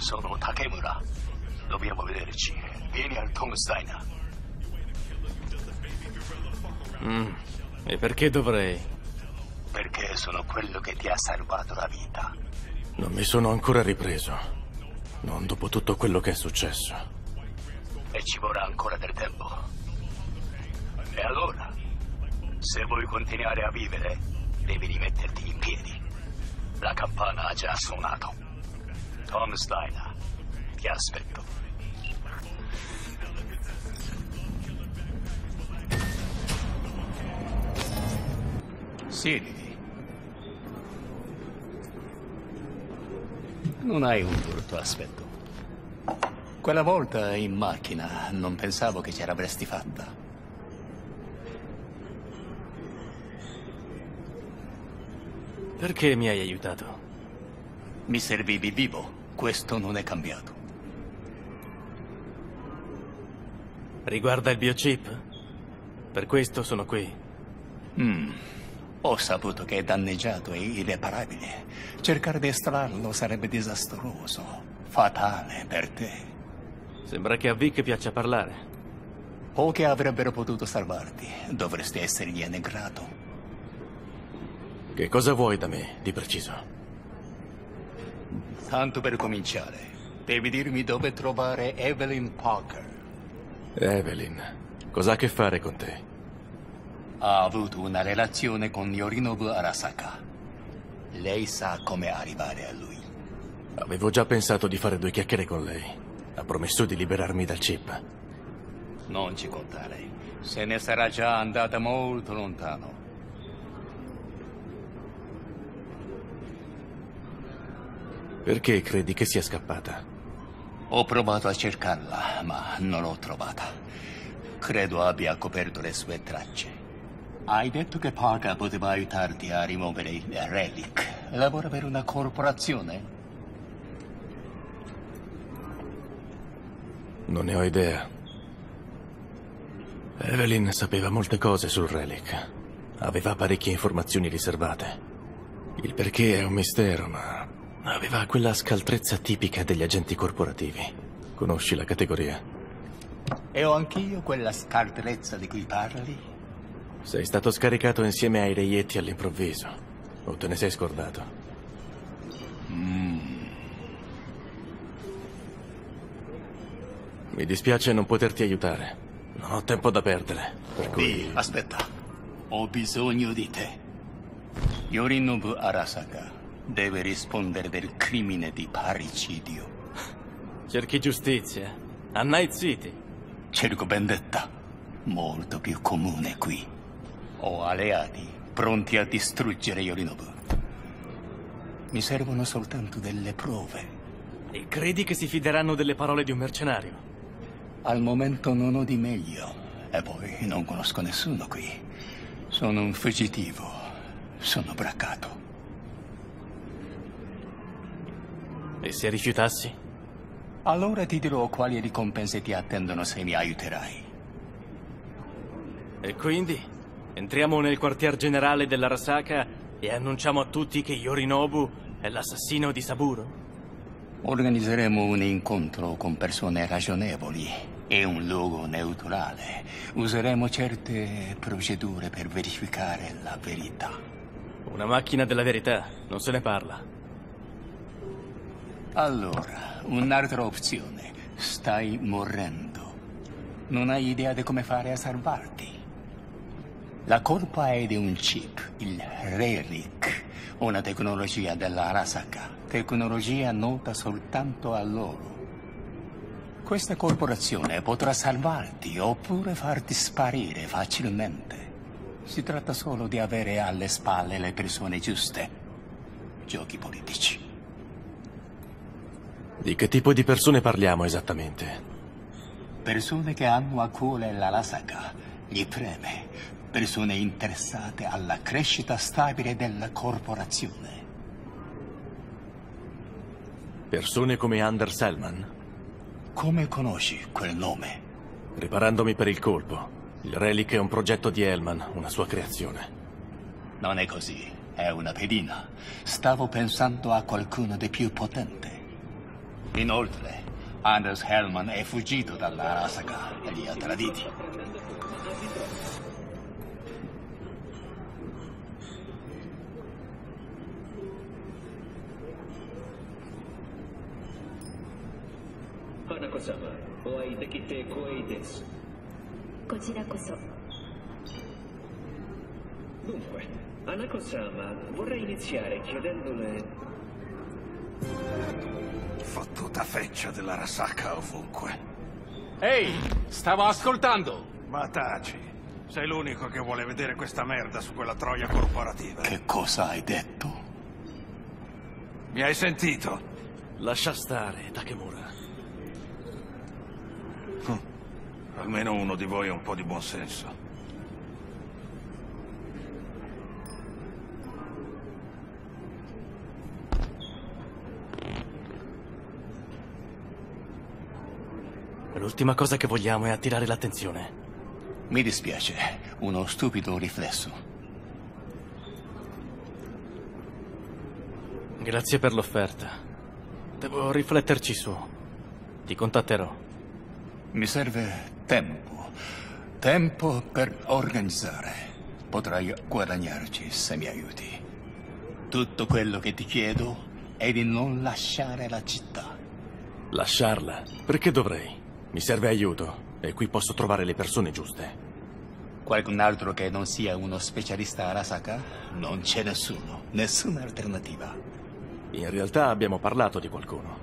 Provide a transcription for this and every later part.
Sono Takemura. Dobbiamo vederci. Vieni al Tungstein. E perché dovrei? Perché sono quello che ti ha salvato la vita. Non mi sono ancora ripreso. Non dopo tutto quello che è successo. E ci vorrà ancora del tempo. E allora, se vuoi continuare a vivere, devi rimetterti in piedi. La campana ha già suonato. Tungstein, ti aspetto. Siediti. Non hai un brutto aspetto. Quella volta in macchina non pensavo che ce l'avresti fatta. Perché mi hai aiutato? Mi servivi vivo. Questo non è cambiato. Riguarda il biochip? Per questo sono qui. Ho saputo che è danneggiato e irreparabile. Cercare di estrarlo sarebbe disastroso, fatale per te. Sembra che a Vic piaccia parlare. Pochi avrebbero potuto salvarti. Dovresti essergliene grato. Che cosa vuoi da me, di preciso? Tanto per cominciare, devi dirmi dove trovare Evelyn Parker. Evelyn, cosa ha a che fare con te? Ha avuto una relazione con Yorinobu Arasaka. Lei sa come arrivare a lui. Avevo già pensato di fare 2 chiacchiere con lei. Ha promesso di liberarmi dal chip. Non ci contare. Se ne sarà già andata molto lontano. Perché credi che sia scappata? Ho provato a cercarla, ma non l'ho trovata. Credo abbia coperto le sue tracce. Hai detto che Parker poteva aiutarti a rimuovere il relic. Lavora per una corporazione? Non ne ho idea. Evelyn sapeva molte cose sul relic. Aveva parecchie informazioni riservate. Il perché è un mistero, ma aveva quella scaltrezza tipica degli agenti corporativi. Conosci la categoria? E ho anch'io quella scaltrezza di cui parli? Sei stato scaricato insieme ai reietti all'improvviso. O te ne sei scordato? Mi dispiace non poterti aiutare. Non ho tempo da perdere, per cui... Aspetta. Ho bisogno di te. Yorinobu Arasaka deve rispondere del crimine di parricidio. Cerchi giustizia? A Night City? Cerco vendetta. Molto più comune qui. Ho alleati pronti a distruggere Yorinobu. Mi servono soltanto delle prove. E credi che si fideranno delle parole di un mercenario? Al momento non ho di meglio. E poi non conosco nessuno qui. Sono un fuggitivo. Sono braccato. E se rifiutassi? Allora ti dirò quali ricompense ti attendono se mi aiuterai. E quindi? Entriamo nel quartier generale dell'Arasaka e annunciamo a tutti che Yorinobu è l'assassino di Saburo? Organizzeremo un incontro con persone ragionevoli e un luogo neutrale. Useremo certe procedure per verificare la verità. Una macchina della verità, non se ne parla. Allora, un'altra opzione. Stai morendo. Non hai idea di come fare a salvarti. La colpa è di un chip, il Relic, una tecnologia della Arasaka, tecnologia nota soltanto a loro. Questa corporazione potrà salvarti oppure farti sparire facilmente. Si tratta solo di avere alle spalle le persone giuste. Giochi politici. Di che tipo di persone parliamo esattamente? Persone che hanno a cuore l'Arasaka, gli preme. Persone interessate alla crescita stabile della corporazione. Persone come Anders Selman? Come conosci quel nome? Preparandomi per il colpo. Il Relic è un progetto di Hellman, una sua creazione. Non è così, è una pedina. Stavo pensando a qualcuno di più potente. Inoltre, Anders Hellman è fuggito dalla Arasaka e li ha traditi. Hanako-sama, o hai dekite koi desu. こちらこそ。 Dunque, Hanako-sama, vorrei iniziare chiedendole... Fottuta feccia della Arasaka ovunque. Ehi, stavo ascoltando! Ma taci, sei l'unico che vuole vedere questa merda su quella troia corporativa. Che cosa hai detto? Mi hai sentito? Lascia stare, Takemura. Almeno uno di voi ha un po' di buonsenso. L'ultima cosa che vogliamo è attirare l'attenzione. Mi dispiace, uno stupido riflesso. Grazie per l'offerta. Devo rifletterci su. Ti contatterò. Mi serve tempo. Tempo per organizzare. Potrai guadagnarci se mi aiuti. Tutto quello che ti chiedo è di non lasciare la città. Lasciarla? Perché dovrei? Mi serve aiuto e qui posso trovare le persone giuste. Qualcun altro che non sia uno specialista Arasaka? Non c'è nessuno. Nessuna alternativa. In realtà abbiamo parlato di qualcuno.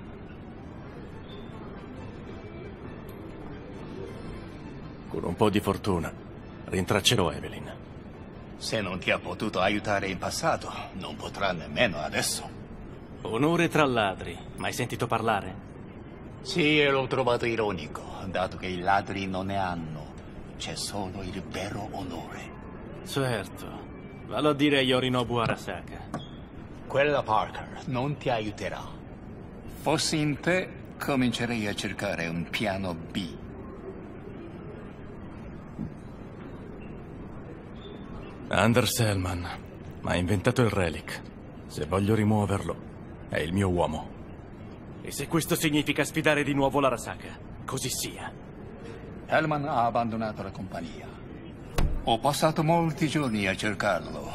Con un po' di fortuna rintraccerò Evelyn. Se non ti ha potuto aiutare in passato, non potrà nemmeno adesso. Onore tra ladri. Mai sentito parlare? Sì, e l'ho trovato ironico, dato che i ladri non ne hanno. C'è solo il vero onore. Certo. Vallo a dire a Yorinobu Arasaka. Quella Parker non ti aiuterà. Fossi in te, comincerei a cercare un piano B. Anders Hellman ha inventato il Relic. Se voglio rimuoverlo, è il mio uomo. E se questo significa sfidare di nuovo l'Arasaka, così sia. Hellman ha abbandonato la compagnia. Ho passato molti giorni a cercarlo.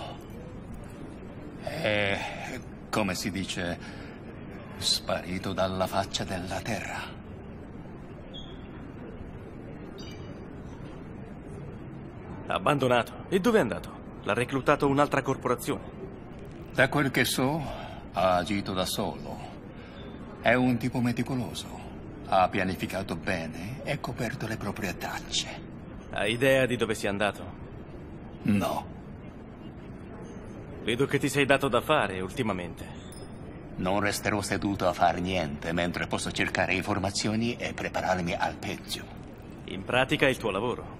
È, come si dice, sparito dalla faccia della terra. Abbandonato? E dove è andato? L'ha reclutato un'altra corporazione. Da quel che so, ha agito da solo. È un tipo meticoloso. Ha pianificato bene e coperto le proprie tracce. Hai idea di dove sia andato? No. Vedo che ti sei dato da fare ultimamente. Non resterò seduto a far niente mentre posso cercare informazioni e prepararmi al peggio. In pratica è il tuo lavoro.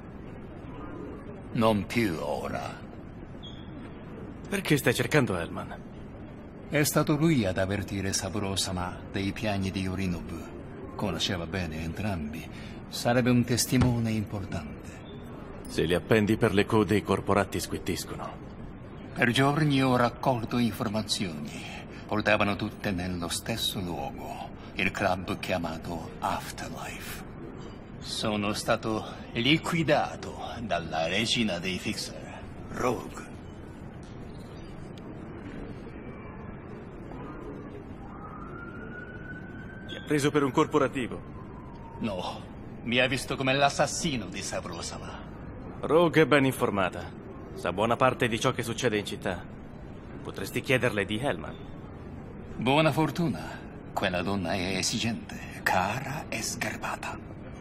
Non più ora. Perché stai cercando Hellman? È stato lui ad avvertire Saburo-sama dei piani di Yorinobu. Conosceva bene entrambi. Sarebbe un testimone importante. Se li appendi per le code, i corporati squittiscono. Per giorni ho raccolto informazioni. Portavano tutte nello stesso luogo, il club chiamato Afterlife. Sono stato liquidato dalla regina dei Fixer, Rogue. Ti ha preso per un corporativo? No, mi ha visto come l'assassino di Saburo-sama. Rogue è ben informata. Sa buona parte di ciò che succede in città. Potresti chiederle di Hellman. Buona fortuna. Quella donna è esigente, cara e sgarbata.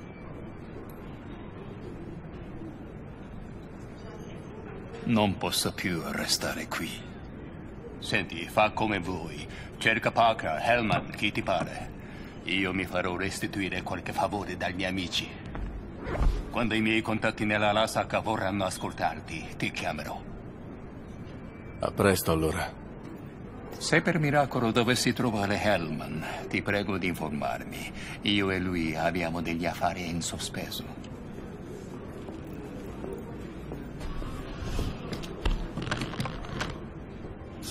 Non posso più restare qui. Senti, fa come vuoi. Cerca Parker, Hellman, chi ti pare. Io mi farò restituire qualche favore dagli miei amici. Quando i miei contatti nella Arasaka vorranno ascoltarti, ti chiamerò. A presto, allora. Se per miracolo dovessi trovare Hellman, ti prego di informarmi. Io e lui abbiamo degli affari in sospeso.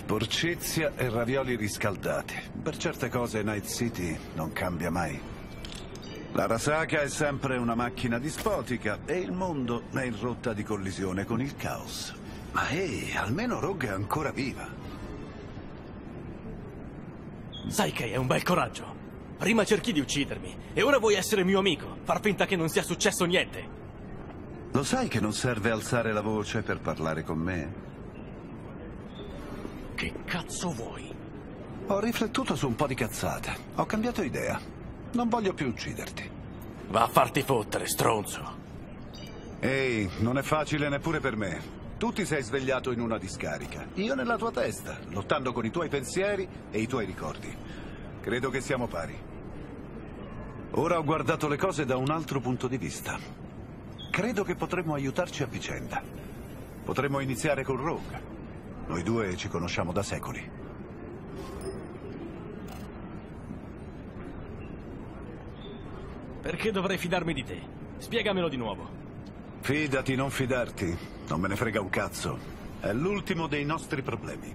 Porcizia e ravioli riscaldati. Per certe cose Night City non cambia mai. L'Arasaka è sempre una macchina dispotica e il mondo è in rotta di collisione con il caos. Ma almeno Rogue è ancora viva. Sai che è un bel coraggio. Prima cerchi di uccidermi e ora vuoi essere mio amico, far finta che non sia successo niente. Lo sai che non serve alzare la voce per parlare con me? Che cazzo vuoi? Ho riflettuto su un po' di cazzate. Ho cambiato idea. Non voglio più ucciderti. Va a farti fottere, stronzo. Ehi, non è facile neppure per me. Tu ti sei svegliato in una discarica. Io nella tua testa, lottando con i tuoi pensieri e i tuoi ricordi. Credo che siamo pari. Ora ho guardato le cose da un altro punto di vista. Credo che potremmo aiutarci a vicenda. Potremmo iniziare con Rogue. Noi due ci conosciamo da secoli. Perché dovrei fidarmi di te? Spiegamelo di nuovo. Fidati, non fidarti. Non me ne frega un cazzo. È l'ultimo dei nostri problemi.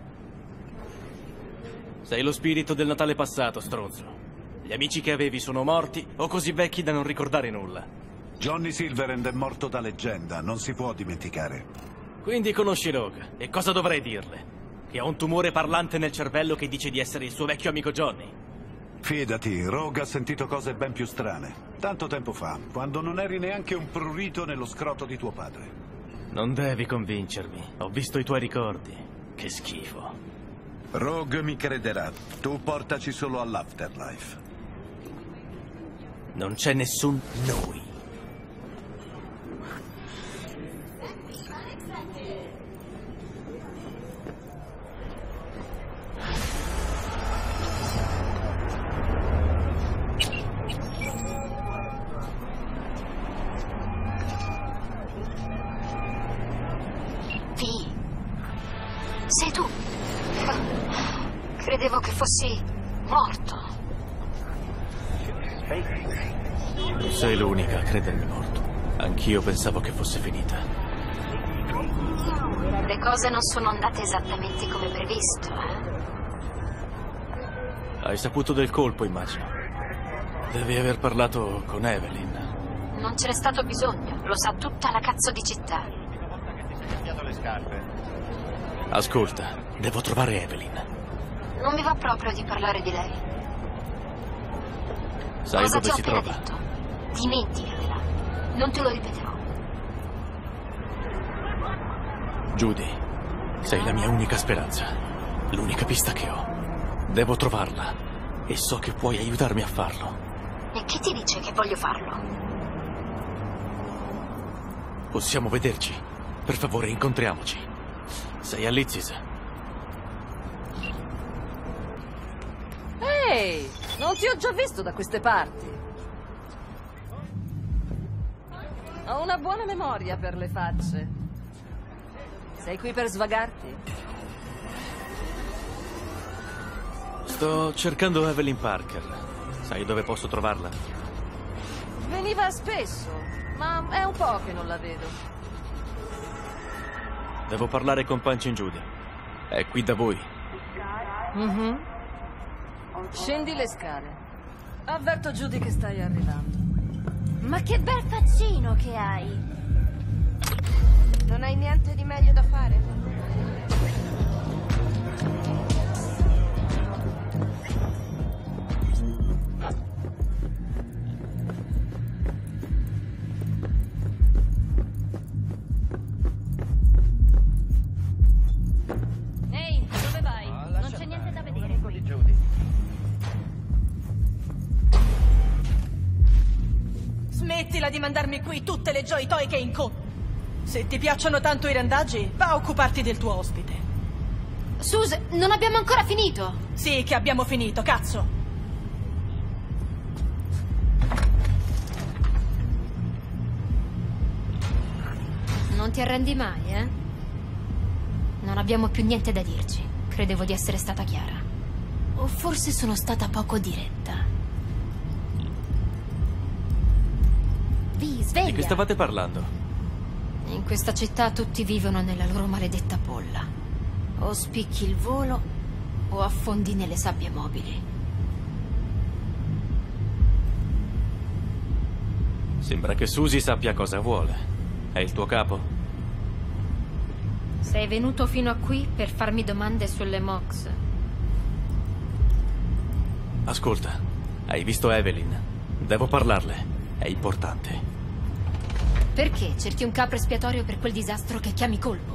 Sei lo spirito del Natale passato, stronzo. Gli amici che avevi sono morti o così vecchi da non ricordare nulla. Johnny Silverhand è morto da leggenda, non si può dimenticare. Quindi conosci Rogue, e cosa dovrei dirle? Che ha un tumore parlante nel cervello che dice di essere il suo vecchio amico Johnny? Fidati, Rogue ha sentito cose ben più strane. Tanto tempo fa, quando non eri neanche un prurito nello scroto di tuo padre. Non devi convincermi, ho visto i tuoi ricordi. Che schifo. Rogue mi crederà, tu portaci solo all'afterlife. Non c'è nessun noi. Sei tu? Credevo che fossi morto. Non sei l'unica a credermi morto. Anch'io pensavo che fosse finita. Le cose non sono andate esattamente come previsto. Hai saputo del colpo, immagino. Devi aver parlato con Evelyn. Non ce n'è stato bisogno. Lo sa tutta la cazzo di città. Le scarpe. Ascolta, devo trovare Evelyn. Non mi va proprio di parlare di lei. Sai Cosa dove ti ho si appena trova? detto? Dimenticatela. Non te lo ripeterò. Judy, sei la mia unica speranza. L'unica pista che ho. Devo trovarla. E so che puoi aiutarmi a farlo. E chi ti dice che voglio farlo? Possiamo vederci? Per favore, incontriamoci. Sei a Lizzis? Ehi, non ti ho già visto da queste parti. Ho una buona memoria per le facce. Sei qui per svagarti? Sto cercando Evelyn Parker. Sai dove posso trovarla? Veniva spesso, ma è un po' che non la vedo. Devo parlare con Punching Judy. È qui da voi. Scendi le scale. Avverto Judy che stai arrivando. Ma che bel faccino che hai! Non hai niente di meglio da fare? Ehi, dove vai? Non c'è niente da vedere qui. Smettila di mandarmi qui tutte le Joy Toy che incontri. Se ti piacciono tanto i randaggi, va a occuparti del tuo ospite. Sus, non abbiamo ancora finito. Sì, che abbiamo finito, cazzo. Non ti arrendi mai, eh? Non abbiamo più niente da dirci. Credevo di essere stata chiara. O forse sono stata poco diretta. Vi, sveglia! Di che stavate parlando? In questa città tutti vivono nella loro maledetta bolla. O spicchi il volo o affondi nelle sabbie mobili. Sembra che Susie sappia cosa vuole. È il tuo capo? Sei venuto fino a qui per farmi domande sulle Mox. Ascolta, hai visto Evelyn? Devo parlarle. È importante. Perché cerchi un capro espiatorio per quel disastro che chiami colpo?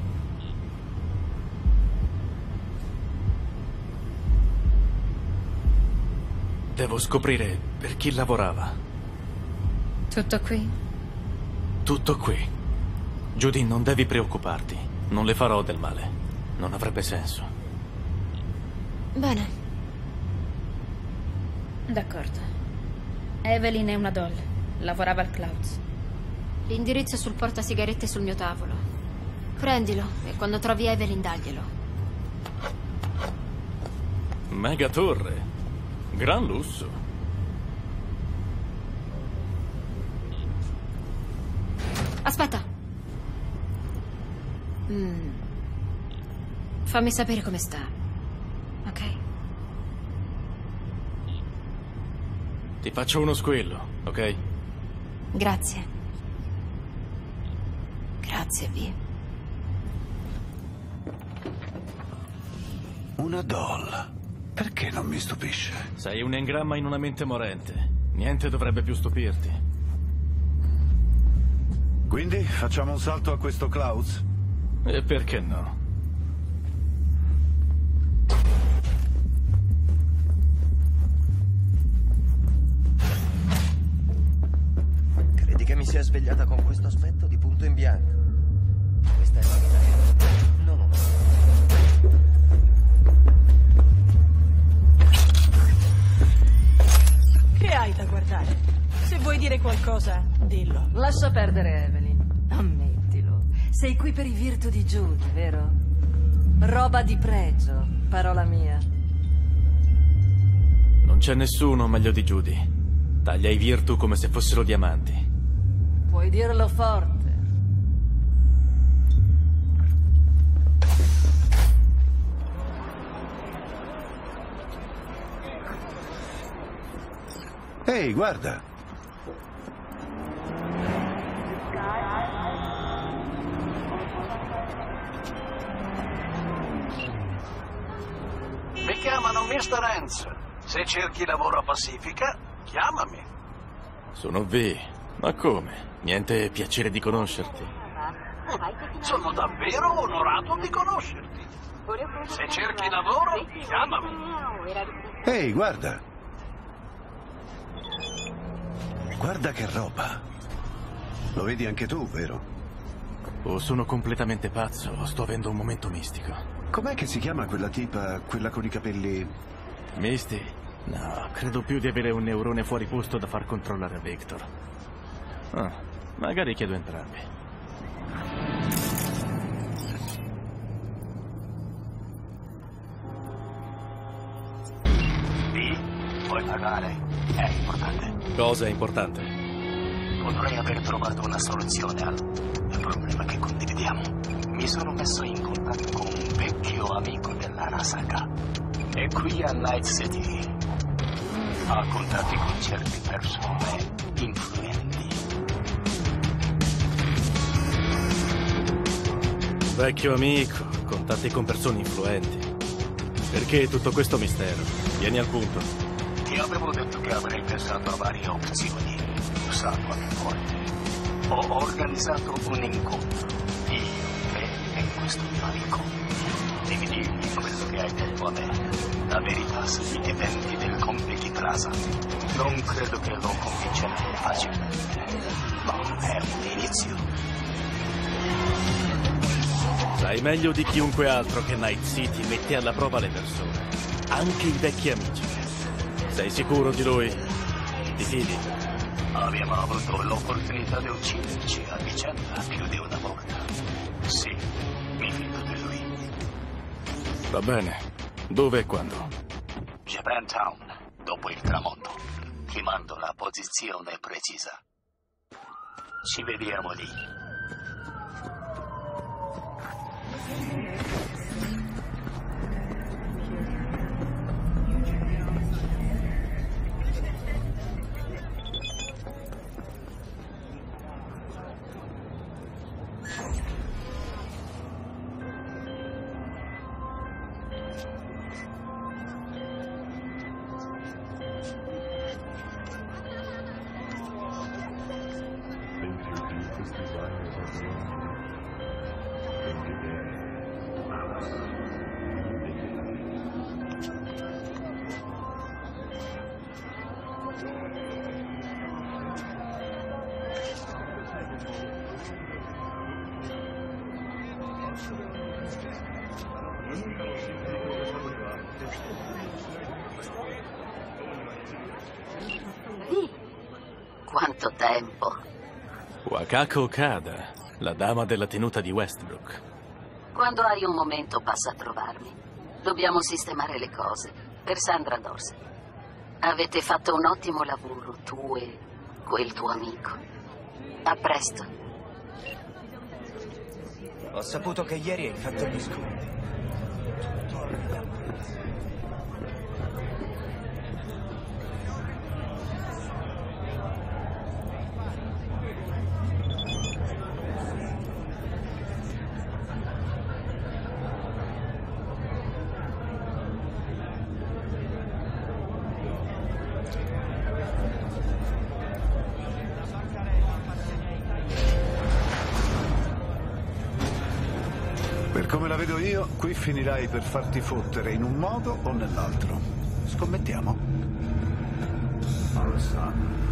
Devo scoprire per chi lavorava. Tutto qui? Tutto qui. Judy, non devi preoccuparti. Non le farò del male. Non avrebbe senso. Bene. D'accordo. Evelyn è una doll. Lavorava al Clouds. L'indirizzo sul portasigarette sul mio tavolo. Prendilo e quando trovi Evelyn daglielo. Mega torre. Gran lusso. Aspetta. Fammi sapere come sta. Ok? Ti faccio uno squillo, ok? Grazie. Grazie, V. Una doll. Perché non mi stupisce? Sei un engramma in una mente morente. Niente dovrebbe più stupirti. Quindi facciamo un salto a questo Clouds? E perché no? Credi che mi sia svegliata con questo aspetto di punto in bianco? Questa è la vita reale, non una. Che hai da guardare? Se vuoi dire qualcosa, dillo. Lascia perdere, Evelyn. Ammettilo. Sei qui per i virtù di Judy, vero? Roba di pregio, parola mia. Non c'è nessuno meglio di Judy. Taglia i virtù come se fossero diamanti. Puoi dirlo forte. Ehi, guarda. Mi chiamano Mr. Hans. Se cerchi lavoro a Pacifica, chiamami. Sono V. Ma come? Niente piacere di conoscerti. Sono davvero onorato di conoscerti. Se cerchi lavoro, chiamami. Ehi, guarda. Guarda che roba. Lo vedi anche tu, vero? O sono completamente pazzo o sto avendo un momento mistico. Com'è che si chiama quella tipa, quella con i capelli... Misty? No, credo più di avere un neurone fuori posto da far controllare a Victor. Ah, magari chiedo entrambi. Puoi pagare? È importante. Cosa è importante? Potrei aver trovato una soluzione al problema che condividiamo. Mi sono messo in contatto con un vecchio amico dell'Arasaka. È qui a Night City. Ha contatti con certe persone influenti. Vecchio amico, contatti con persone influenti. Perché tutto questo mistero? Vieni al punto. Ti avevo detto che avrei pensato a varie opzioni. Usato a memoria. Ho organizzato un incontro. Io, te e questo mio amico. Devi dirmi quello che hai detto a me. La verità sugli eventi del Completi Plaza. Non credo che lo convincerai facilmente. Ma è un inizio. Sai meglio di chiunque altro che Night City mette alla prova le persone. Anche i vecchi amici. Sei sicuro di lui? Ti fidi? Abbiamo avuto l'opportunità di ucciderci a vicenda più di una volta. Sì, mi fido di lui. Va bene. Dove e quando? Japantown, dopo il tramonto. Ti mando la posizione precisa. Ci vediamo lì. Quanto tempo. Wakako Okada, la dama della tenuta di Westbrook. Quando hai un momento passa a trovarmi. Dobbiamo sistemare le cose per Sandra Dorsey. Avete fatto un ottimo lavoro, tu e quel tuo amico. A presto. Ho saputo che ieri hai fatto gli sconti. Per come la vedo io, qui finirai per farti fottere in un modo o nell'altro. Scommettiamo? Cosa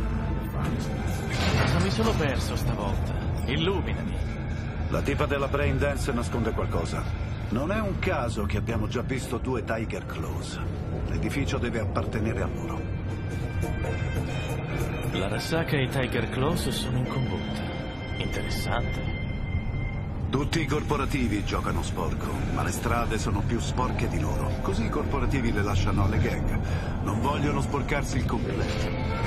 mi sono perso stavolta? Illuminami. La tipa della Brain Dance nasconde qualcosa. Non è un caso che abbiamo già visto 2 Tiger Claws. L'edificio deve appartenere a loro. L'Arasaka e i Tiger Claws sono in combutta. Interessante. Tutti i corporativi giocano sporco, ma le strade sono più sporche di loro. Così i corporativi le lasciano alle gang. Non vogliono sporcarsi il completo.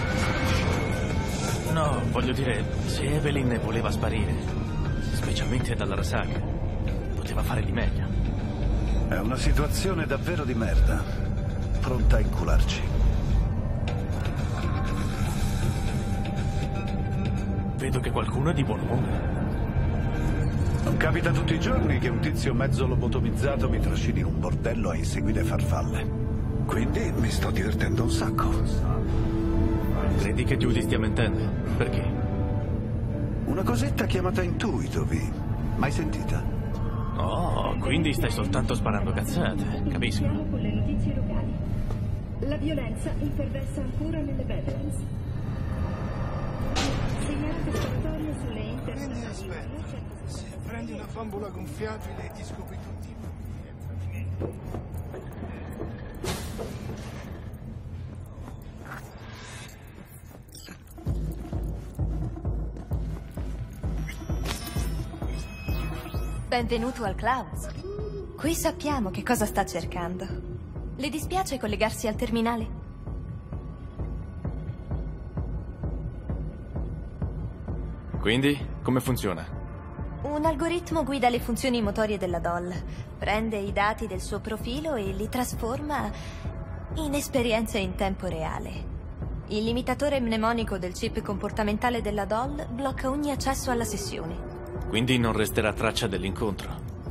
No, voglio dire, se Evelyn voleva sparire, specialmente dall'Arasaka, poteva fare di meglio. È una situazione davvero di merda. Pronta a incularci. Vedo che qualcuno è di buon umore. Non capita tutti i giorni che un tizio mezzo lobotomizzato mi trascini in un bordello a inseguire farfalle. Quindi mi sto divertendo un sacco. Credi che Judy stia mentendo? Perché? Una cosetta chiamata intuito, Vi. Mai sentita? Oh, quindi stai soltanto sparando cazzate. Capisco. Con le notizie locali. La violenza imperversa ancora nelle Badlands. Segnalate sparatorie sulle internet. Se prendi una bambola gonfiabile ti scopri tutti i Benvenuto al Clouds. Qui sappiamo che cosa sta cercando. Le dispiace collegarsi al terminale? Quindi, come funziona? Un algoritmo guida le funzioni motorie della doll. Prende i dati del suo profilo e li trasforma in esperienze in tempo reale. Il limitatore mnemonico del chip comportamentale della doll blocca ogni accesso alla sessione. Quindi non resterà traccia dell'incontro?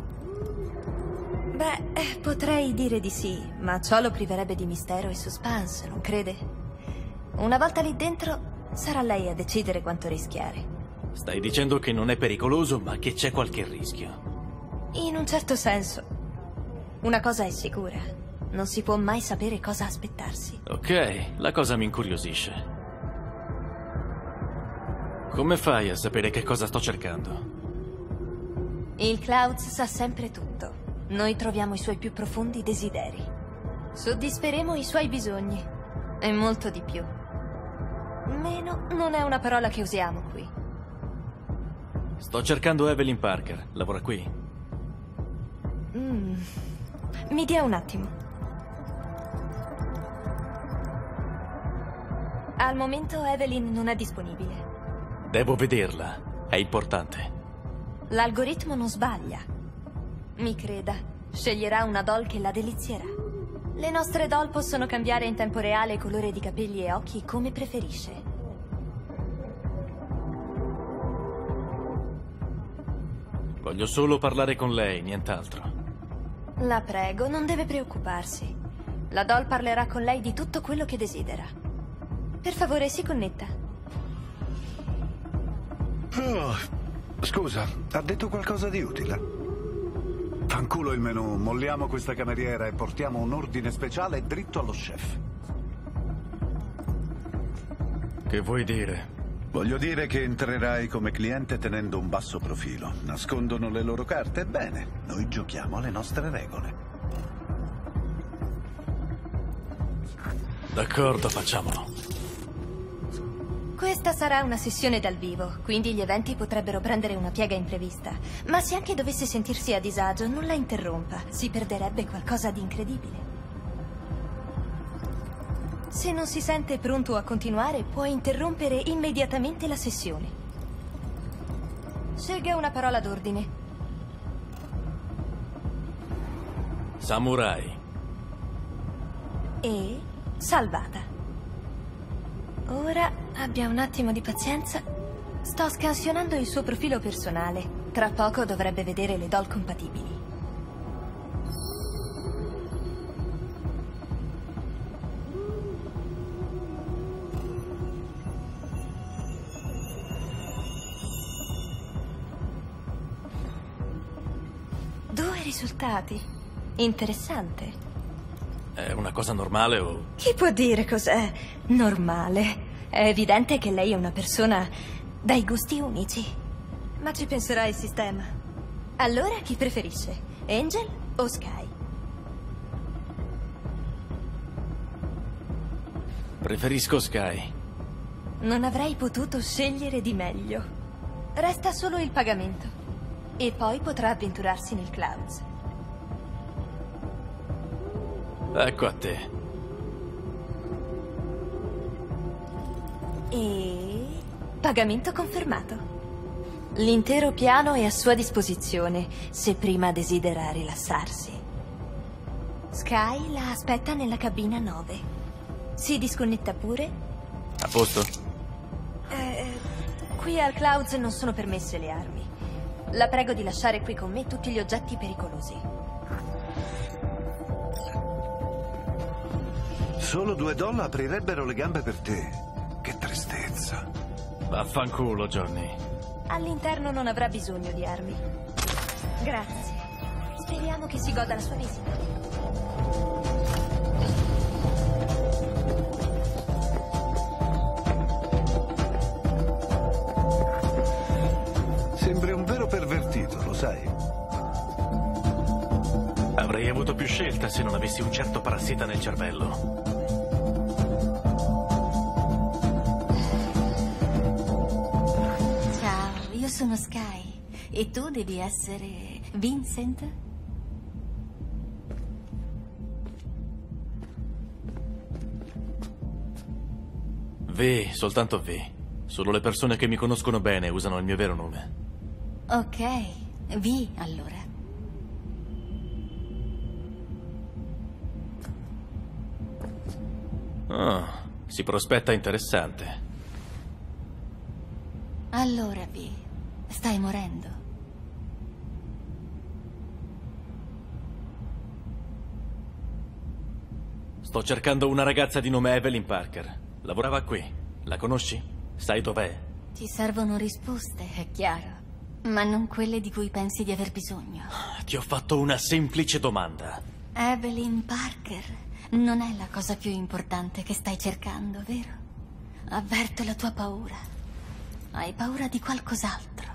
Beh, potrei dire di sì, ma ciò lo priverebbe di mistero e suspense, non crede? Una volta lì dentro, sarà lei a decidere quanto rischiare. Stai dicendo che non è pericoloso, ma che c'è qualche rischio? In un certo senso. Una cosa è sicura. Non si può mai sapere cosa aspettarsi. Ok, la cosa mi incuriosisce. Come fai a sapere che cosa sto cercando? Il Clouds sa sempre tutto. Noi troviamo i suoi più profondi desideri. Soddisferemo i suoi bisogni. E molto di più. Meno non è una parola che usiamo qui. Sto cercando Evelyn Parker. Lavora qui? Mi dia un attimo. Al momento Evelyn non è disponibile. Devo vederla. È importante. L'algoritmo non sbaglia. Mi creda, sceglierà una doll che la delizierà. Le nostre doll possono cambiare in tempo reale colore di capelli e occhi come preferisce. Voglio solo parlare con lei, nient'altro. La prego, non deve preoccuparsi. La doll parlerà con lei di tutto quello che desidera. Per favore, si connetta. Oh, scusa, ha detto qualcosa di utile? Fanculo il menù, molliamo questa cameriera e portiamo un ordine speciale dritto allo chef. Che vuoi dire? Voglio dire che entrerai come cliente tenendo un basso profilo. Nascondono le loro carte? Bene, noi giochiamo alle nostre regole. D'accordo, facciamolo. Questa sarà una sessione dal vivo, quindi gli eventi potrebbero prendere una piega imprevista. Ma se anche dovesse sentirsi a disagio, non la interrompa. Si perderebbe qualcosa di incredibile. Se non si sente pronto a continuare, può interrompere immediatamente la sessione. Scelga una parola d'ordine. Samurai. E salvata. Ora abbia un attimo di pazienza. Sto scansionando il suo profilo personale. Tra poco dovrebbe vedere le doll compatibili. Risultati. Interessante. È una cosa normale o... Chi può dire cos'è normale? È evidente che lei è una persona dai gusti unici. Ma ci penserà il sistema. Allora chi preferisce? Angel o Sky? Preferisco Sky. Non avrei potuto scegliere di meglio. Resta solo il pagamento. E poi potrà avventurarsi nel Clouds. Ecco a te. E... pagamento confermato. L'intero piano è a sua disposizione, se prima desidera rilassarsi. Sky la aspetta nella cabina 9. Si disconnetta pure? A posto? Qui al Clouds non sono permesse le armi. La prego di lasciare qui con me tutti gli oggetti pericolosi. Solo 2 doll aprirebbero le gambe per te. Che tristezza. Vaffanculo, Johnny. All'interno non avrà bisogno di armi. Grazie. Speriamo che si goda la sua visita. Sembri un vero pervertito, lo sai? Avrei avuto più scelta se non avessi un certo parassita nel cervello. Ciao, io sono Sky. E tu devi essere Vincent? V, soltanto V. Solo le persone che mi conoscono bene usano il mio vero nome. Ok, V allora. Oh, si prospetta interessante. Allora, V, stai morendo. Sto cercando una ragazza di nome Evelyn Parker. Lavorava qui. La conosci? Sai dov'è? Ti servono risposte, è chiaro. Ma non quelle di cui pensi di aver bisogno. Ti ho fatto una semplice domanda. Evelyn Parker non è la cosa più importante che stai cercando, vero? Avverto la tua paura. Hai paura di qualcos'altro.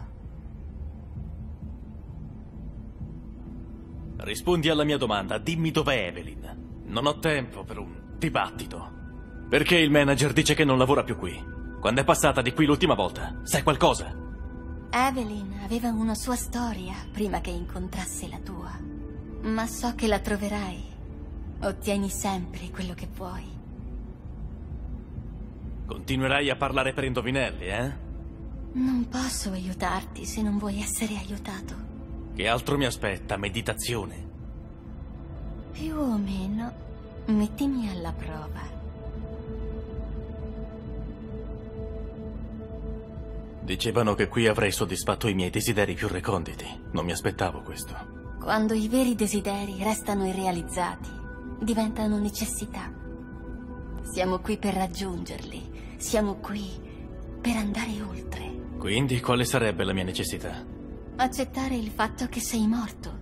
Rispondi alla mia domanda. Dimmi dov'è Evelyn. Non ho tempo per un dibattito. Perché il manager dice che non lavora più qui? Quando è passata di qui l'ultima volta? Sai qualcosa? Evelyn aveva una sua storia prima che incontrasse la tua. Ma so che la troverai. Ottieni sempre quello che vuoi. Continuerai a parlare per indovinelli, eh? Non posso aiutarti se non vuoi essere aiutato. Che altro mi aspetta? Meditazione? Più o meno, mettimi alla prova. Dicevano che qui avrei soddisfatto i miei desideri più reconditi. Non mi aspettavo questo. Quando i veri desideri restano irrealizzati, diventano necessità. Siamo qui per raggiungerli. Siamo qui per andare oltre. Quindi quale sarebbe la mia necessità? Accettare il fatto che sei morto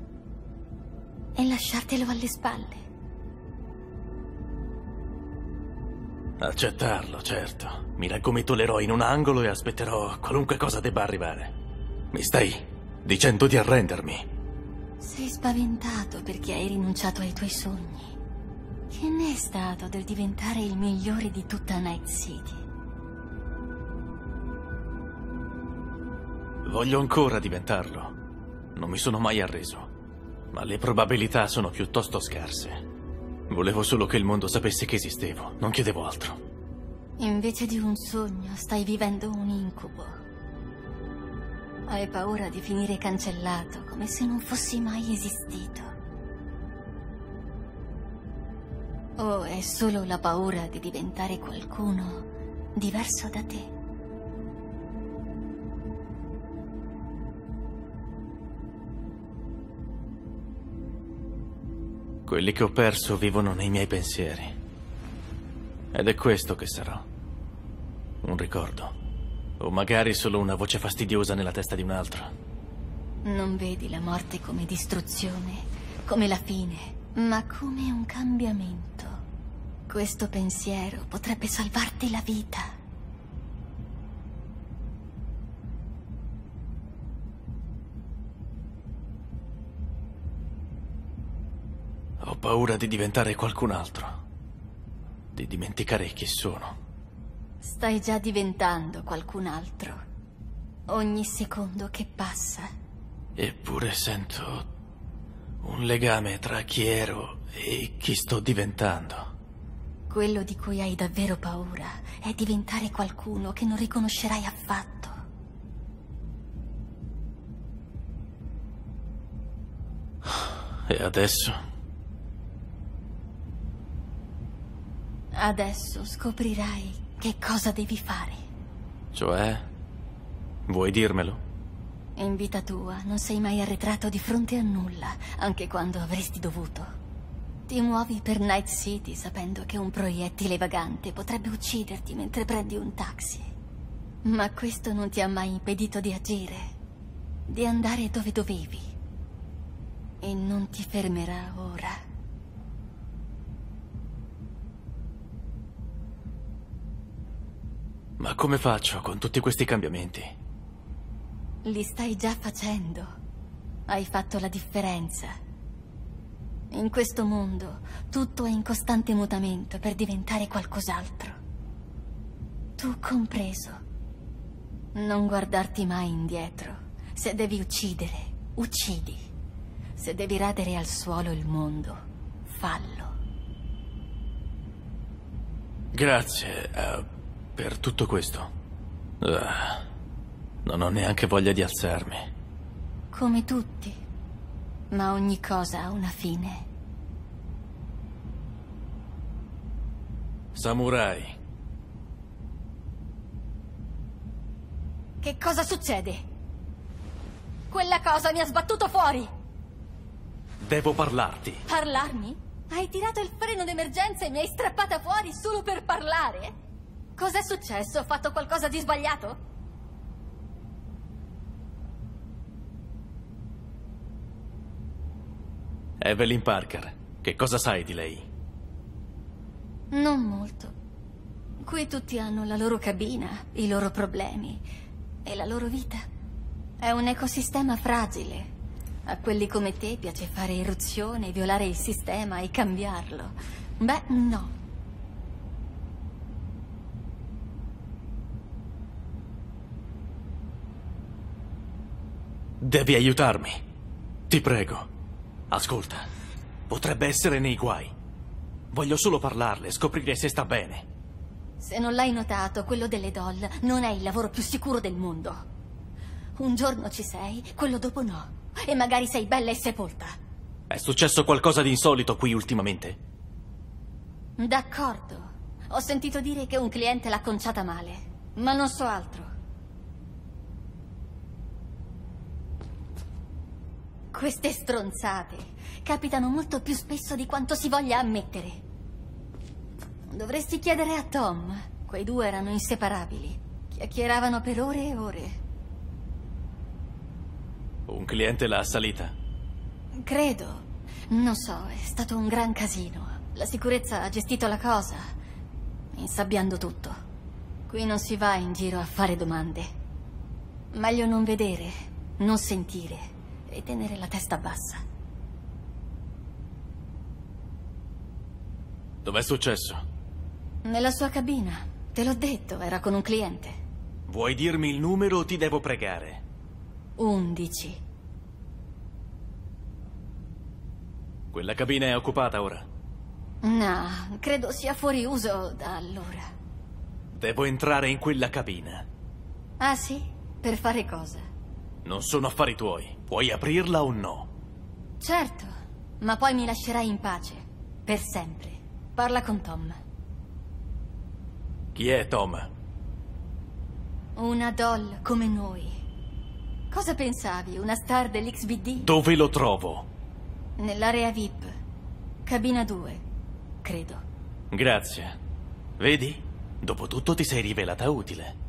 e lasciartelo alle spalle. Accettarlo, certo. Mi raggomitolerò in un angolo e aspetterò qualunque cosa debba arrivare. Mi stai dicendo di arrendermi? Sei spaventato perché hai rinunciato ai tuoi sogni. Che ne è stato del diventare il migliore di tutta Night City? Voglio ancora diventarlo. Non mi sono mai arreso. Ma le probabilità sono piuttosto scarse. Volevo solo che il mondo sapesse che esistevo. Non chiedevo altro. Invece di un sogno, stai vivendo un incubo. Hai paura di finire cancellato, come se non fossi mai esistito. O è solo la paura di diventare qualcuno diverso da te? Quelli che ho perso vivono nei miei pensieri. Ed è questo che sarò. Un ricordo. O magari solo una voce fastidiosa nella testa di un altro. Non vedi la morte come distruzione, come la fine, ma come un cambiamento. Questo pensiero potrebbe salvarti la vita. Ho paura di diventare qualcun altro. Di dimenticare chi sono. Stai già diventando qualcun altro. Ogni secondo che passa. Eppure sento un legame tra chi ero e chi sto diventando. Quello di cui hai davvero paura è diventare qualcuno che non riconoscerai affatto. E adesso? Adesso scoprirai che cosa devi fare. Cioè? Vuoi dirmelo? In vita tua non sei mai arretrato di fronte a nulla, anche quando avresti dovuto. Ti muovi per Night City sapendo che un proiettile vagante potrebbe ucciderti mentre prendi un taxi. Ma questo non ti ha mai impedito di agire, di andare dove dovevi. E non ti fermerà ora. Ma come faccio con tutti questi cambiamenti? Li stai già facendo. Hai fatto la differenza. In questo mondo tutto è in costante mutamento per diventare qualcos'altro. Tu compreso. Non guardarti mai indietro. Se devi uccidere, uccidi. Se devi radere al suolo il mondo, fallo. Grazie per tutto questo. Non ho neanche voglia di alzarmi. Come tutti. Ma ogni cosa ha una fine. Samurai. Che cosa succede? Quella cosa mi ha sbattuto fuori! Devo parlarti. Parlarmi? Hai tirato il freno d'emergenza e mi hai strappata fuori solo per parlare? Cos'è successo? Ho fatto qualcosa di sbagliato? Evelyn Parker, che cosa sai di lei? Non molto. Qui tutti hanno la loro cabina, i loro problemi e la loro vita. È un ecosistema fragile. A quelli come te piace fare irruzione, violare il sistema e cambiarlo. Beh, no. Devi aiutarmi. Ti prego. Ascolta. Potrebbe essere nei guai. Voglio solo parlarle, scoprire se sta bene. Se non l'hai notato, quello delle doll non è il lavoro più sicuro del mondo. Un giorno ci sei, quello dopo no. E magari sei bella e sepolta. È successo qualcosa di insolito qui ultimamente? D'accordo. Ho sentito dire che un cliente l'ha conciata male, ma non so altro. Queste stronzate capitano molto più spesso di quanto si voglia ammettere. Dovresti chiedere a Tom. Quei due erano inseparabili. Chiacchieravano per ore e ore. Un cliente l'ha assalita? Credo. Non so, è stato un gran casino. La sicurezza ha gestito la cosa. insabbiando tutto. Qui non si va in giro a fare domande. Meglio non vedere, non sentire e tenere la testa bassa. Dov'è successo? Nella sua cabina. Te l'ho detto, era con un cliente. Vuoi dirmi il numero o ti devo pregare? 11. Quella cabina è occupata ora? No, credo sia fuori uso da allora. Devo entrare in quella cabina. Ah sì? Per fare cosa? Non sono affari tuoi. Puoi aprirla o no? Certo, ma poi mi lascerai in pace. Per sempre. Parla con Tom. Chi è Tom? Una doll come noi. Cosa pensavi? Una star dell'XBD? Dove lo trovo? Nell'area VIP. Cabina 2, credo. Grazie. Vedi? Dopotutto ti sei rivelata utile.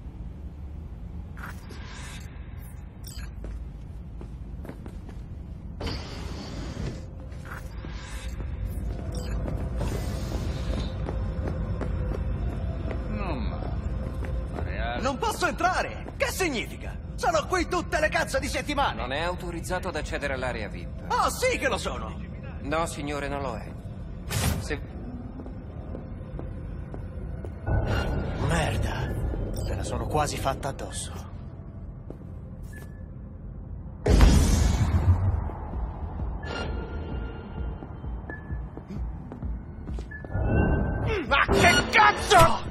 Non posso entrare! Che significa? Sono qui tutte le cazzo di settimane! Non è autorizzato ad accedere all'area VIP. Oh, sì che lo sono! No, signore, non lo è. Se... Merda! Me la sono quasi fatta addosso. Ma che cazzo!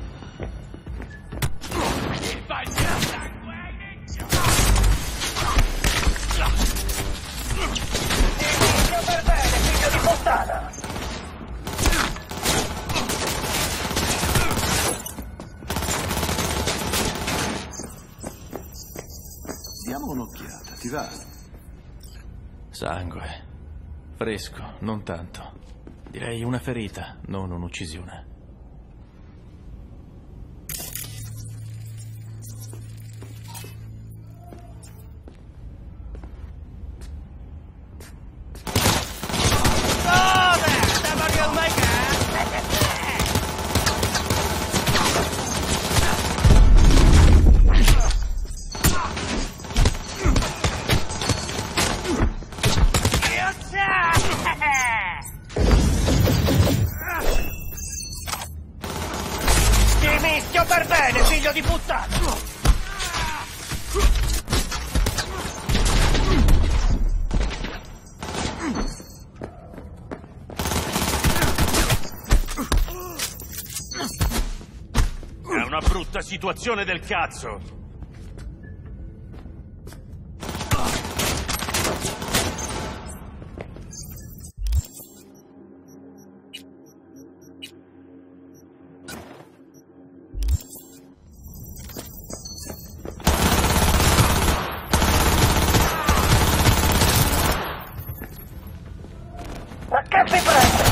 Diamo un'occhiata, ti va? Sangue. Fresco, non tanto. Direi una ferita, non un'uccisione. Per bene, figlio di puttana! È una brutta situazione del cazzo! Ma che ti prende?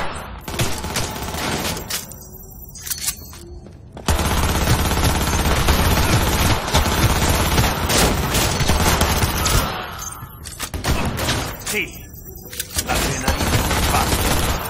Sì, l'adrenalina non basta.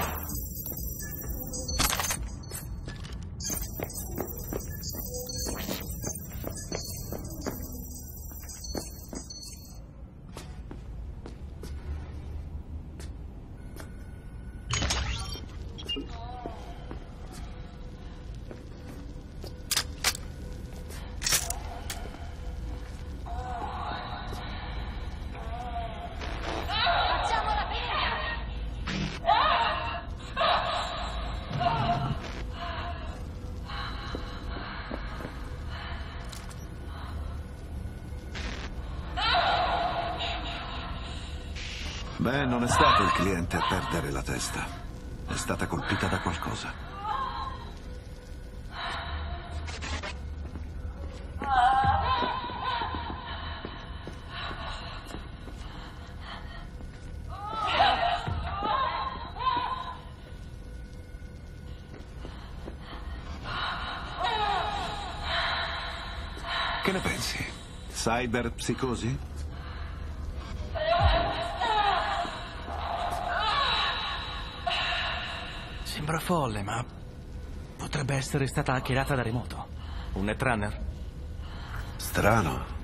Beh, non è stato il cliente a perdere la testa. È stata colpita da qualcosa. Che ne pensi? Cyberpsicosi? Sembra folle, ma Potrebbe essere stata hackerata da remoto. Un netrunner? Strano.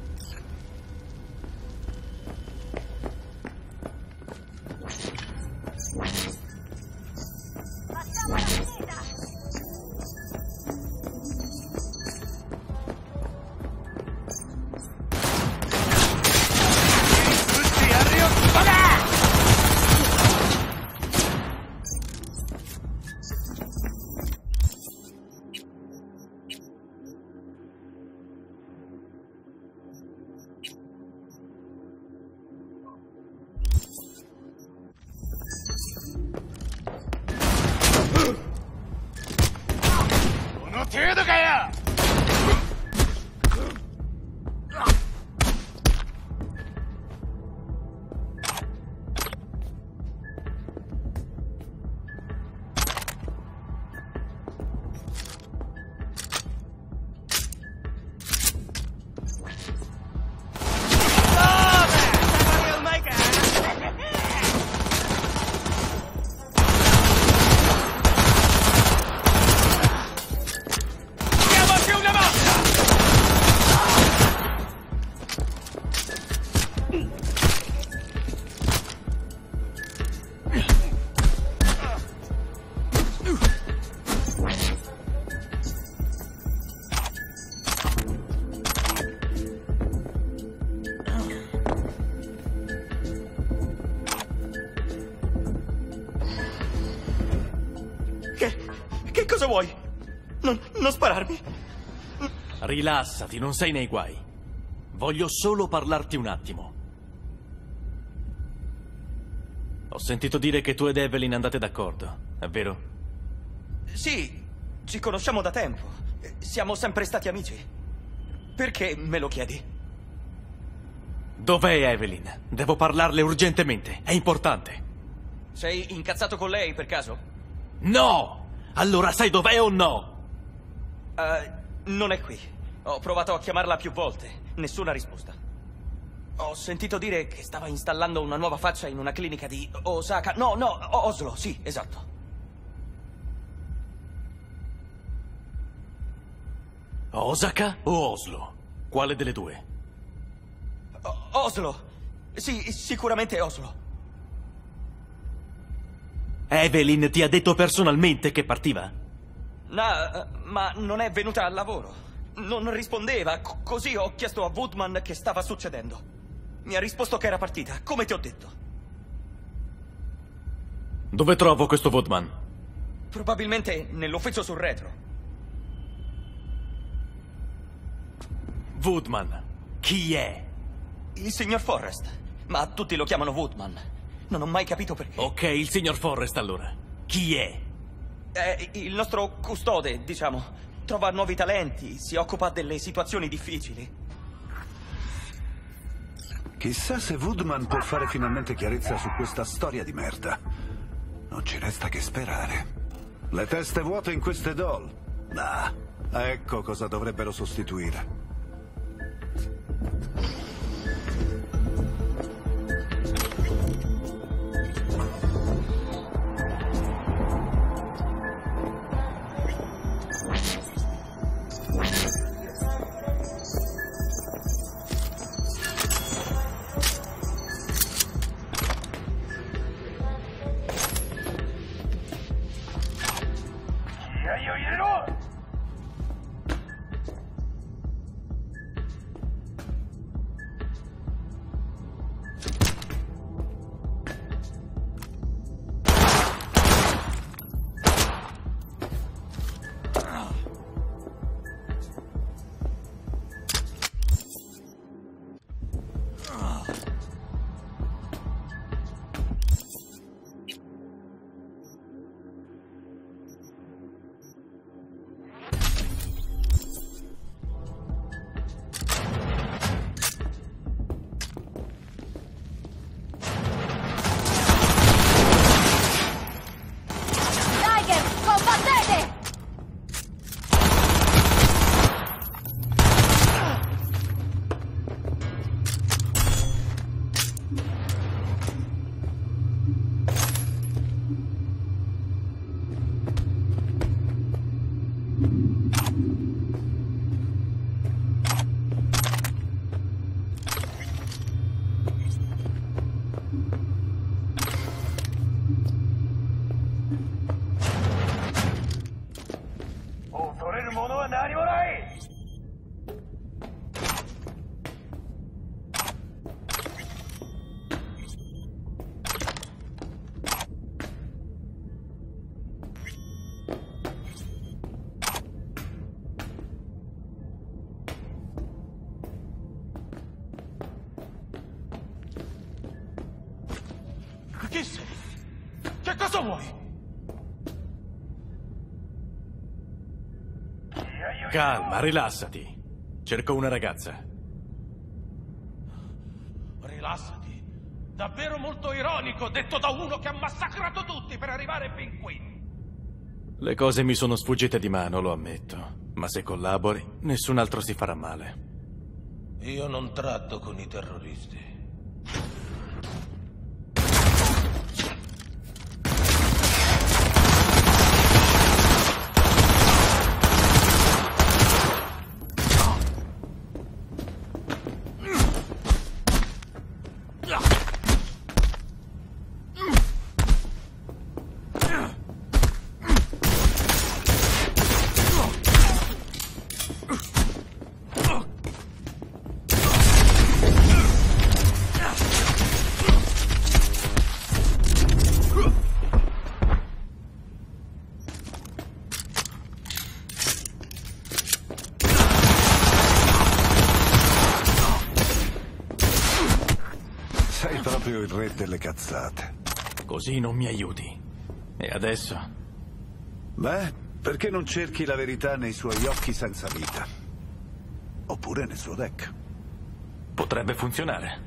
Che cosa vuoi? Non spararmi. Rilassati, non sei nei guai. Voglio solo parlarti un attimo. Ho sentito dire che tu ed Evelyn andate d'accordo, è vero? Sì, ci conosciamo da tempo. Siamo sempre stati amici. Perché me lo chiedi? Dov'è Evelyn? Devo parlarle urgentemente, è importante. Sei incazzato con lei, per caso? No! Allora sai dov'è o no? Non è qui. Ho provato a chiamarla più volte. Nessuna risposta. Ho sentito dire che stava installando una nuova faccia in una clinica di Osaka. No, Oslo, sì, esatto. Osaka o Oslo? Quale delle due? Oslo. Sì, sicuramente Oslo. Evelyn ti ha detto personalmente che partiva? No, ma non è venuta al lavoro. Non rispondeva. Così ho chiesto a Woodman che stava succedendo. Mi ha risposto che era partita, come ti ho detto. Dove trovo questo Woodman? Probabilmente nell'ufficio sul retro. Woodman, chi è? Il signor Forrest, ma tutti lo chiamano Woodman. Non ho mai capito perché. Ok, il signor Forrest allora. Chi è? È il nostro custode, diciamo. Trova nuovi talenti, si occupa delle situazioni difficili. Chissà se Woodman può fare finalmente chiarezza su questa storia di merda. Non ci resta che sperare. Le teste vuote in queste doll. Ah, ecco cosa dovrebbero sostituire. Chi sei? Che cosa vuoi? Calma, rilassati. Cerco una ragazza. Rilassati. Davvero molto ironico, detto da uno che ha massacrato tutti per arrivare fin qui. Le cose mi sono sfuggite di mano, lo ammetto. Ma se collabori, nessun altro si farà male. Io non tratto con i terroristi. Sei proprio il re delle cazzate. Così non mi aiuti. E adesso? Beh, perché non cerchi la verità nei suoi occhi senza vita? Oppure nel suo deck? Potrebbe funzionare.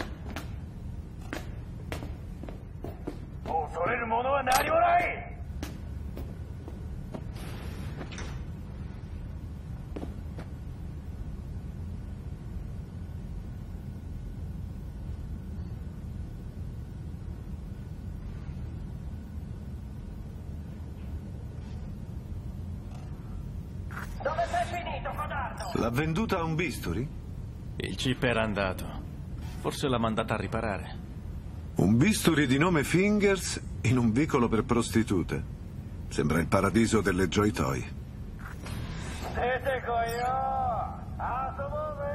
Dove sei finito, codardo? L'ha venduta a un bisturi? Il chip era andato. Forse l'ha mandata a riparare. Un bisturi di nome Fingers in un vicolo per prostitute. Sembra il paradiso delle Joy Toy. Siete coglioni! A dove?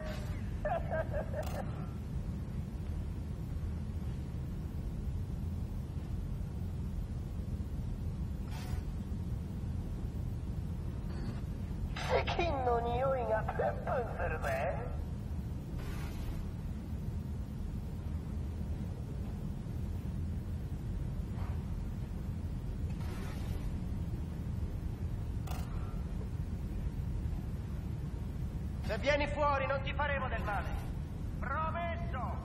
E chi non io in a tempo per me? Se vieni fuori non ti faremo del male. Promesso!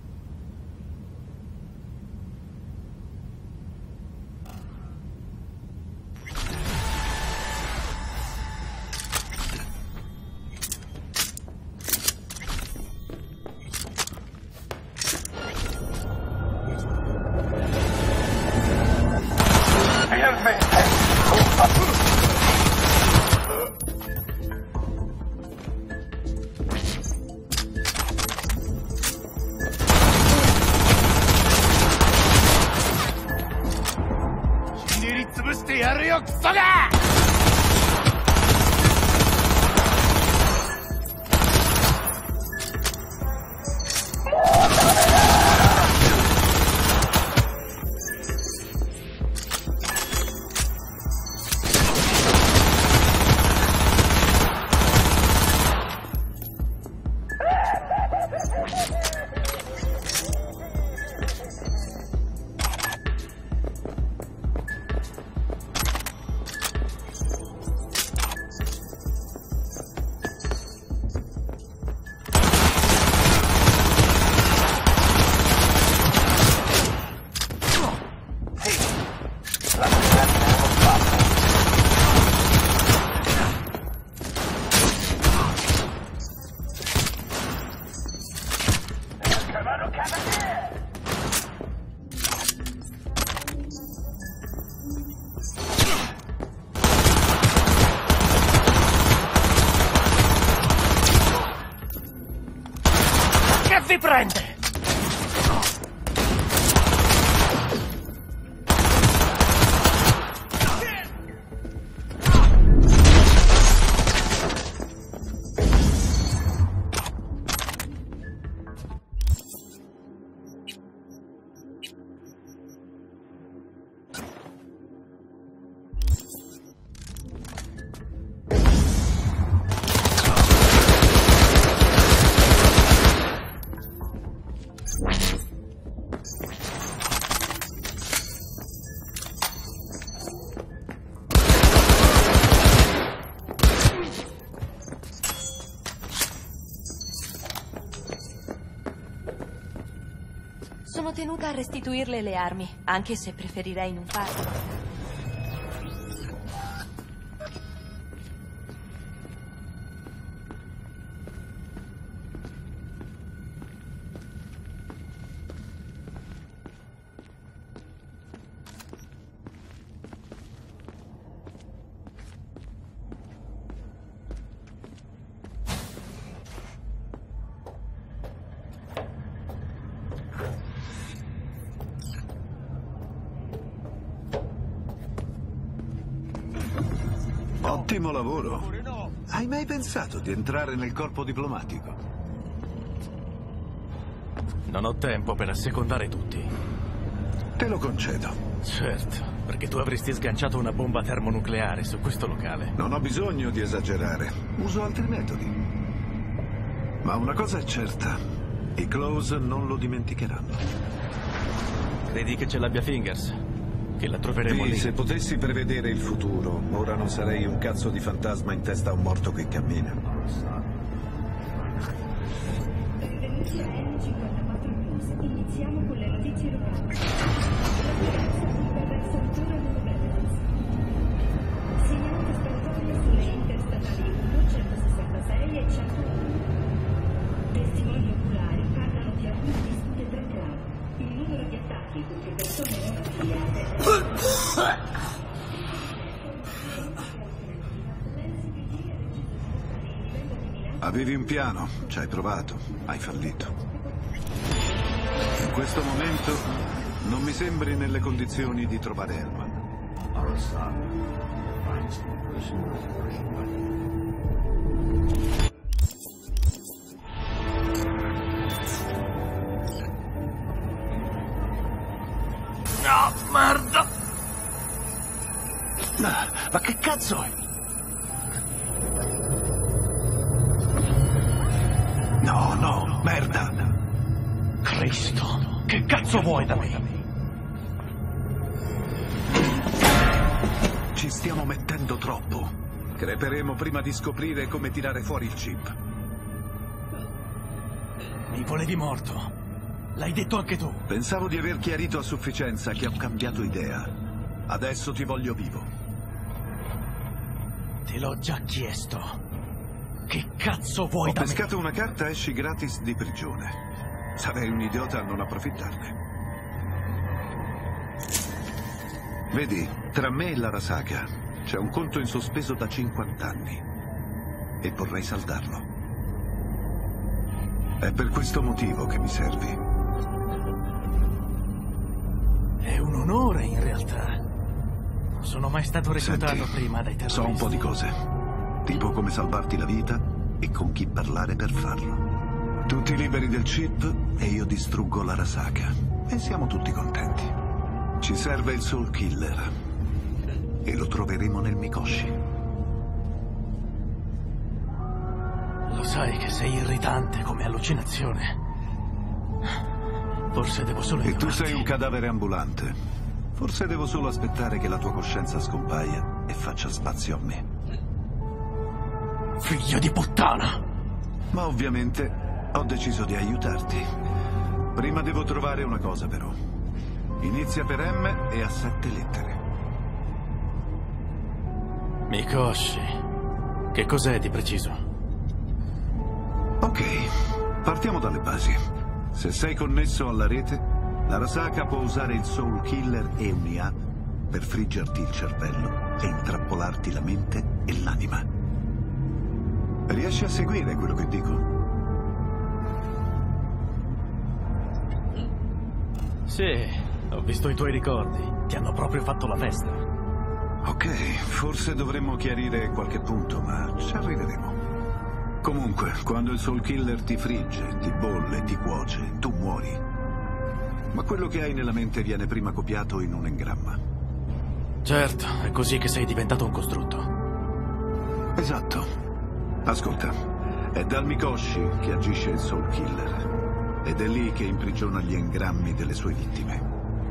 Che vi prende? tenuta a restituirle le armi, anche se preferirei non farlo. Ottimo lavoro. Hai mai pensato di entrare nel corpo diplomatico? Non ho tempo per assecondare tutti. Te lo concedo. Certo, perché tu avresti sganciato una bomba termonucleare su questo locale. Non ho bisogno di esagerare. Uso altri metodi. Ma una cosa è certa. I Close non lo dimenticheranno. Credi che ce l'abbia Fingers? Che la troveremo lì? Se potessi prevedere il futuro, ora non sarei un cazzo di fantasma in testa a un morto che cammina. Benvenuti a N54 News. Iniziamo con le notizie locali. La violenza interessa ancora New Orleans. Segnalate sparatorie sulle interstatali 1, 166 e 101. Testimoni oculari parlano di alcune dispute tra clan. Il numero di attacchi contro persone non affiliate è... Avevi un piano, ci hai provato, hai fallito. In questo momento non mi sembri nelle condizioni di trovare Herman. No, merda! Ma che cazzo è? No, merda! Cristo, che cazzo vuoi da me? Ci stiamo mettendo troppo. Creperemo prima di scoprire come tirare fuori il chip. Mi volevi morto. L'hai detto anche tu. Pensavo di aver chiarito a sufficienza che ho cambiato idea. Adesso ti voglio vivo. Te l'ho già chiesto. Che cazzo vuoi da me? Ho pescato una carta, esci gratis di prigione. Sarei un idiota a non approfittarne. Vedi, tra me e l'Arasaka c'è un conto in sospeso da 50 anni. E vorrei saldarlo. È per questo motivo che mi servi. È un onore, in realtà. Non sono mai stato reclutato prima dai terroristi. So un po' di cose. Tipo come salvarti la vita e con chi parlare per farlo. Tutti liberi del chip e io distruggo l'Arasaka. E siamo tutti contenti. Ci serve il Soul Killer. E lo troveremo nel Mikoshi. Lo sai che sei irritante come allucinazione. Forse devo solo E tu ignorarti. sei un cadavere ambulante. Forse devo solo aspettare che la tua coscienza scompaia e faccia spazio a me. Figlio di puttana! Ma ovviamente ho deciso di aiutarti. Prima devo trovare una cosa però. Inizia per M e ha 7 lettere. Mikoshi. Che cos'è di preciso? Ok, partiamo dalle basi. Se sei connesso alla rete, l'Arasaka può usare il Soul Killer e un'IA per friggerti il cervello e intrappolarti la mente e l'anima. Riesci a seguire quello che dico? Sì, ho visto i tuoi ricordi. Ti hanno proprio fatto la festa. Ok, forse dovremmo chiarire qualche punto, ma ci arriveremo. Comunque, quando il Soul Killer ti frigge, ti bolle, ti cuoce, tu muori. Ma quello che hai nella mente viene prima copiato in un engramma. Certo, è così che sei diventato un costrutto. Esatto. Ascolta, è dal Mikoshi che agisce il Soul Killer. Ed è lì che imprigiona gli engrammi delle sue vittime.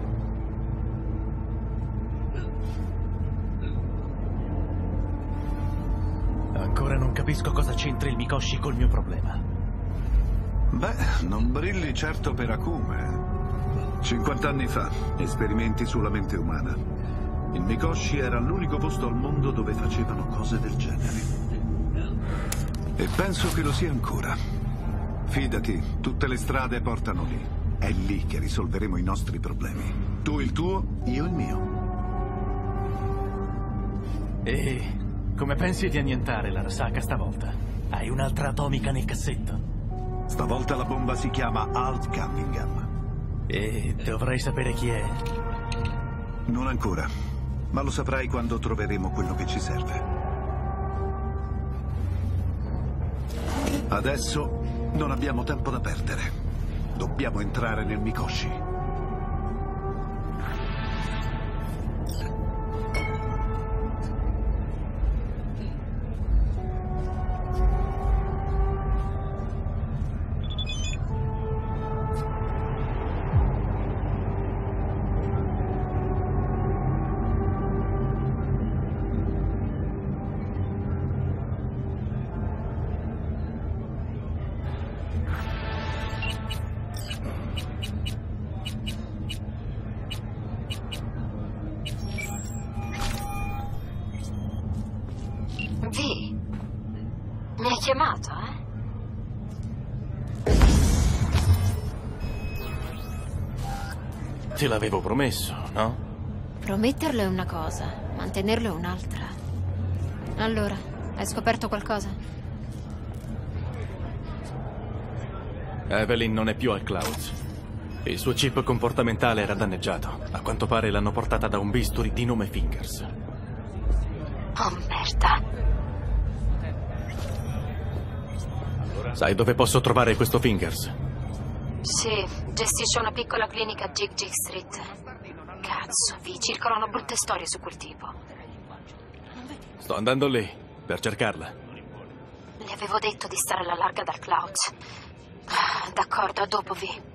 Ancora non capisco cosa c'entri il Mikoshi col mio problema. Beh, non brilli certo per Akuma. 50 anni fa, esperimenti sulla mente umana. Il Mikoshi era l'unico posto al mondo dove facevano cose del genere. E penso che lo sia ancora. Fidati, tutte le strade portano lì. È lì che risolveremo i nostri problemi. Tu il tuo, io il mio. E come pensi di annientare l'Arasaka stavolta? Hai un'altra atomica nel cassetto? Stavolta la bomba si chiama Alt Cunningham. E dovrei sapere chi è? Non ancora, ma lo saprai quando troveremo quello che ci serve. Adesso non abbiamo tempo da perdere. Dobbiamo entrare nel Mikoshi. Mi hai chiamato, Te l'avevo promesso, no? Prometterlo è una cosa, mantenerlo è un'altra. Allora, hai scoperto qualcosa? Evelyn non è più al Clouds. Il suo chip comportamentale era danneggiato. A quanto pare l'hanno portata da un bisturi di nome Fingers. Oh, merda. Sai dove posso trovare questo Fingers? Sì, gestisce una piccola clinica a Jig Jig Street. Cazzo, vi circolano brutte storie su quel tipo. Sto andando lì, per cercarla. Le avevo detto di stare alla larga dal Clouds. D'accordo, a dopo, Vi.